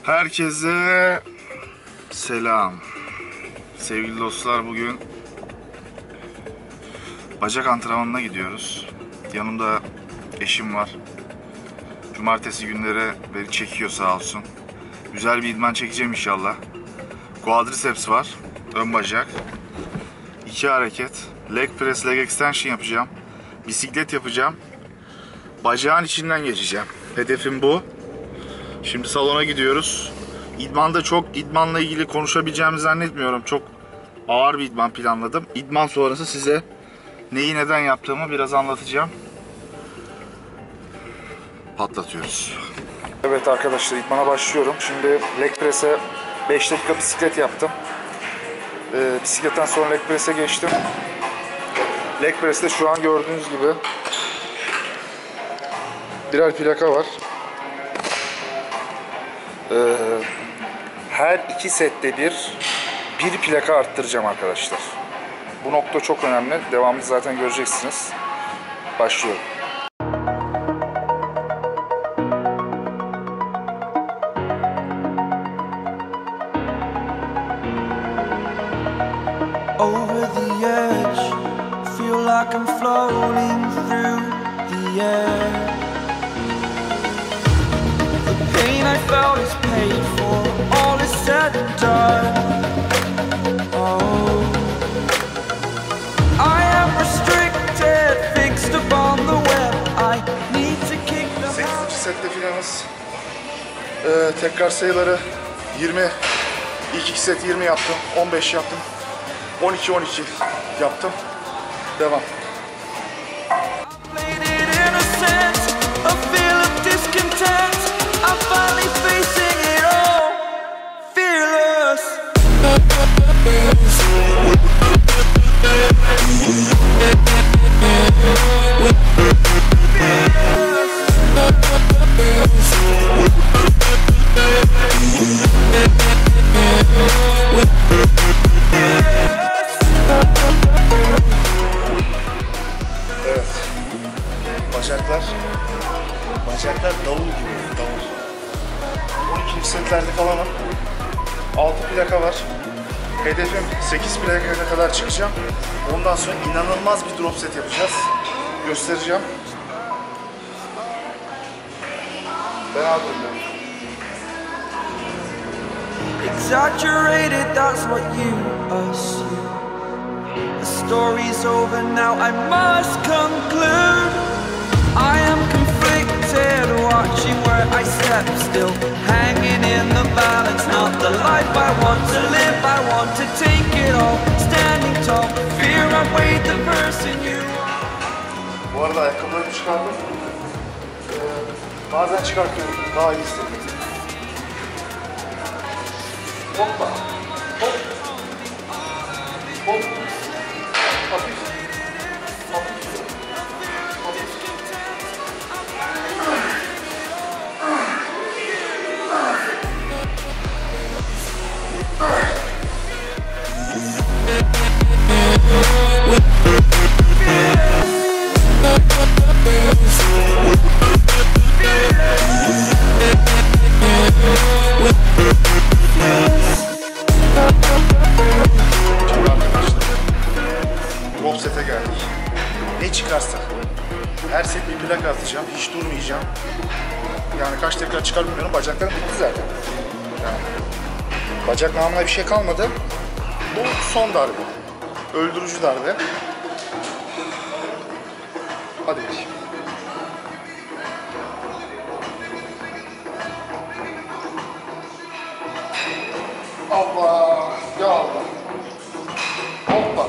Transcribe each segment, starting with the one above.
Herkese selam. Sevgili dostlar, bugün bacak antrenmanına gidiyoruz. Yanımda eşim var. Cumartesi günleri beni çekiyor sağ olsun. Güzel bir idman çekeceğim inşallah. Quadriceps var. Ön bacak. 2 hareket. Leg press, leg extension yapacağım. Bisiklet yapacağım. Bacağın içinden geçeceğim. Hedefim bu. Şimdi salona gidiyoruz. İdmanda çok idmanla ilgili konuşabileceğimi zannetmiyorum. Çok ağır bir idman planladım. İdman sonrası size neyi neden yaptığımı biraz anlatacağım. Patlatıyoruz. Evet arkadaşlar, idmana başlıyorum. Şimdi leg press'e 5 dakika bisiklet yaptım. Bisikletten sonra leg press'e geçtim. Leg press'te şu an gördüğünüz gibi birer plaka var. Her 2 sette bir plaka arttıracağım arkadaşlar. Bu nokta çok önemli. Devamını zaten göreceksiniz. Başlıyorum. Over the edge, feel like I'm floating through the air. The pain I felt is paid for, all is said and done. Oh, I am restricted, fixed upon the web. I need to kick the 8. sette filanız. Tekrar sayıları 20. İlk 2 set 20 yaptım. 15 yaptım. 12-12 yaptım. Devam. Evet. Bacaklar davul gibi. Davul. 12. setlerde falanım. 6 plaka var. Hedefim 8 plakaya kadar çıkacağım. Ondan sonra inanılmaz bir drop set yapacağız. Göstereceğim. Beraber dönüyorum. Exaggerated, that's what you assume. The story's over now, I must conclude. I am conflicted, watching where I step still, hanging in the balance. Not the life I want to live, I want to take it all. Standing tall, fear I weighed the person you are. Bu arada ayakkabılarımı çıkardım. Bazen çıkartıyorum, daha iyi hissediyorum. Hoppa, hop, hop, hafif, hafif, hafif. Drop set'e geldik. Ne çıkarsa. Her set bir plaka atacağım. Hiç durmayacağım. Yani kaç tekrar çıkar bilmiyorum. Bacaklarım bitti zaten. Yani bacak namına bir şey kalmadı. Bu son darbe. Öldürücü darbe. Hadi bakayım. Allah! Ya Allah! Hoppa!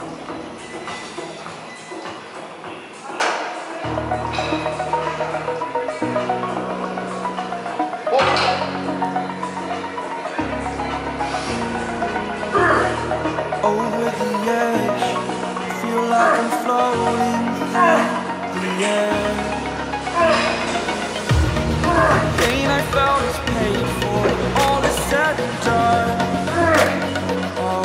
Over the edge, feel like I'm floating through the air. The pain I felt is paid for, all is said and done. Oh,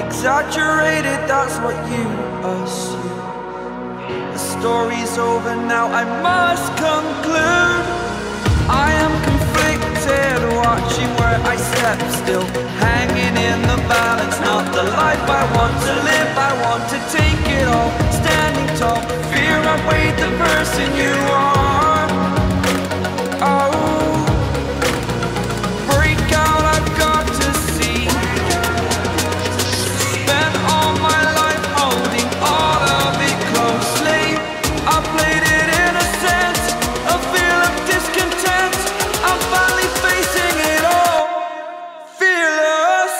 exaggerated, that's what you assume. The story's over now, I must conclude. I am conflicted, watching where I step still, hanging in the balance. Not the life I want to live, I want to take it all. Standing tall, fear I've weighed the person you are. Oh, break out, I've got to see. Spent all my life holding all of it closely. I played it innocent, a feel of discontent. I'm finally facing it all, fearless.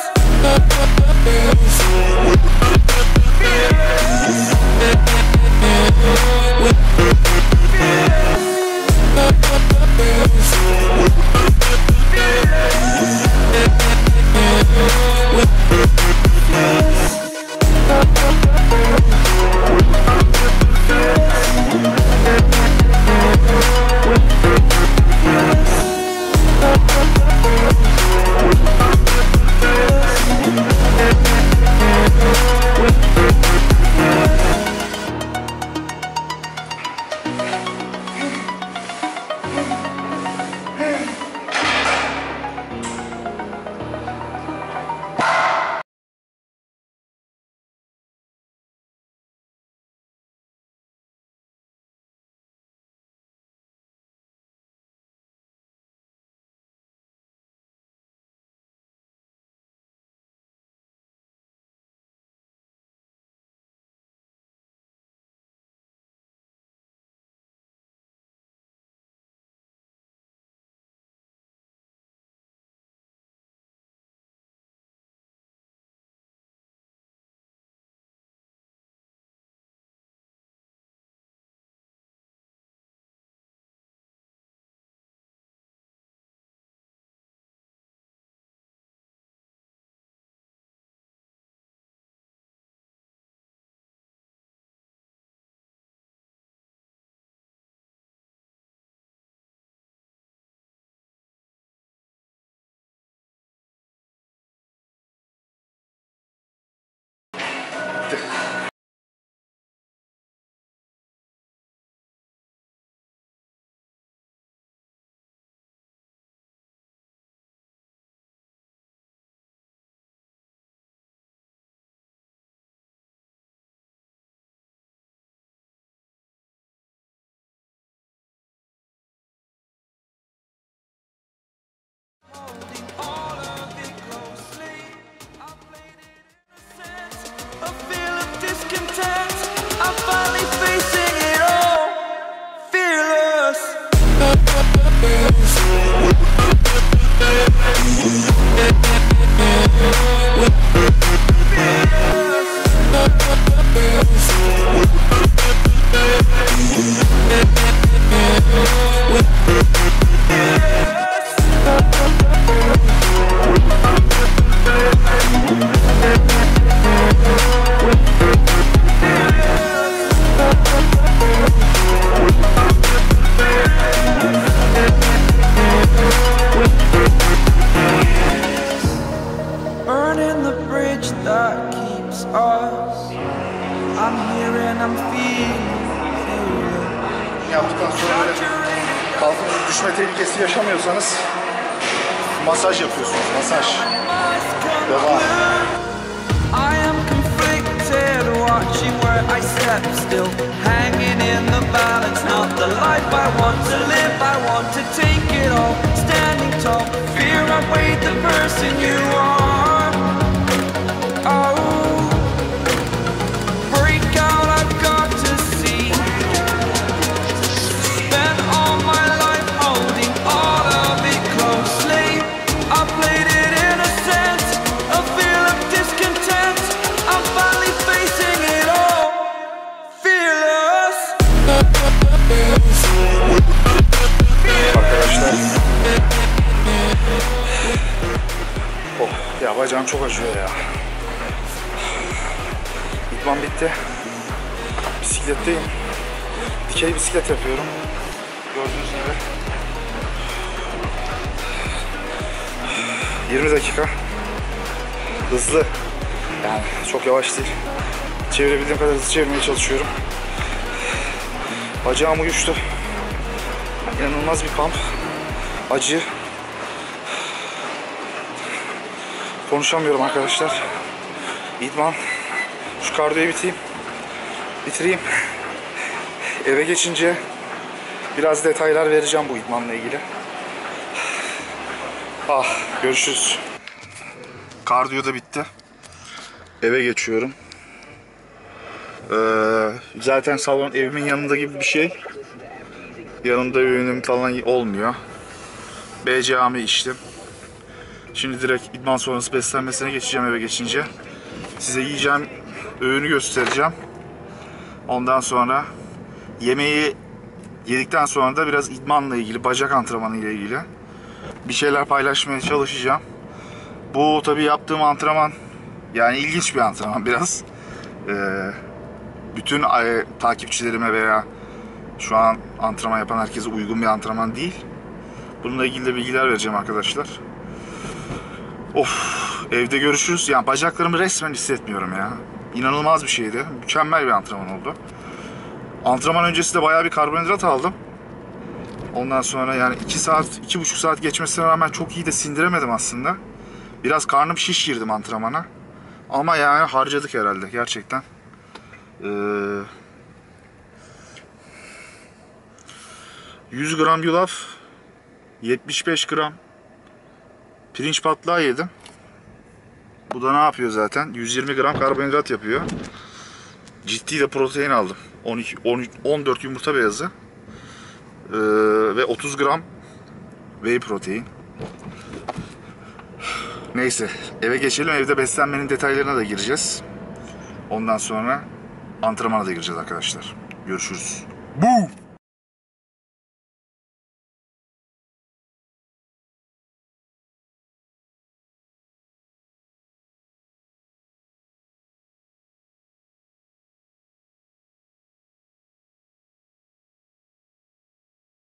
Holding all of it closely. I played it innocent, a feel of discontent. I'm finally facing it all, fearless. Burning the bridge that keeps us. I'm here and I'm feeling. Yaptıktan sonra böyle kalkıp düşme tehlikesi yaşamıyorsanız masaj yapıyorsunuz. Masaj. Devam. I am conflicted, watching where I step still, hanging in the balance. Not the life I want to live, I want to take it all. Standing tall, fear I've weighed the person you are. Oh, break out, I've got to see. Spent all my life holding all of it closely. I played it innocent, a feel of discontent. I'm finally facing it all, fearless. Arkadaşlar. Oh, ya bacağım çok acıyor ya. İdman bitti. Bisikletteyim. Dikey bisiklet yapıyorum. Gördüğünüz gibi. 20 dakika. Hızlı. Yani çok yavaş değil. Çevirebildiğim kadar hızlı çevirmeye çalışıyorum. Bacağım uyuştu. İnanılmaz bir pump. Acı. Konuşamıyorum arkadaşlar. İdman. Şu kardiyoyu bitireyim. Eve geçince biraz detaylar vereceğim bu idmanla ilgili. Görüşürüz. Kardiyo da bitti. Eve geçiyorum. Zaten salon evimin yanında gibi bir şey. Yanımda öğünüm falan olmuyor. BCA'mı içtim. Şimdi direkt idman sonrası beslenmesine geçeceğim eve geçince. Size yiyeceğim öğünü göstereceğim. Ondan sonra yemeği yedikten sonra da biraz idmanla ilgili, bacak antrenmanı ile ilgili bir şeyler paylaşmaya çalışacağım. Bu tabii yaptığım antrenman yani ilginç bir antrenman biraz. Bütün takipçilerime veya şu an antrenman yapan herkese uygun bir antrenman değil. Bununla ilgili de bilgiler vereceğim arkadaşlar. Evde görüşürüz. Yani bacaklarımı resmen hissetmiyorum ya. İnanılmaz bir şeydi. Mükemmel bir antrenman oldu. Antrenman öncesi de bayağı bir karbonhidrat aldım. Ondan sonra yani 2 saat, 2,5 saat geçmesine rağmen çok iyi de sindiremedim aslında. Biraz karnım şiş girdim antrenmana. Ama yani harcadık herhalde gerçekten. 100 gram yulaf, 75 gram pirinç patlağı yedim. Bu da ne yapıyor zaten? 120 gram karbonhidrat yapıyor. Ciddi de protein aldım. 14 yumurta beyazı ve 30 gram whey protein. Neyse, eve geçelim. Evde beslenmenin detaylarına da gireceğiz. Ondan sonra antrenmana da gireceğiz arkadaşlar. Görüşürüz. Boom!